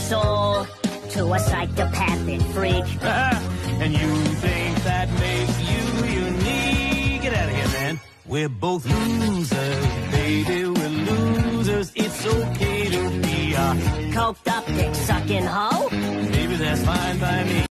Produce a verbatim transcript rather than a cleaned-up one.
soul to a psychopathic freak. And you think that makes you unique? Get out of here, man. We're both losers, baby, we're losers. It's okay to be a Coked up, dick sucking hoe. Maybe that's fine by me.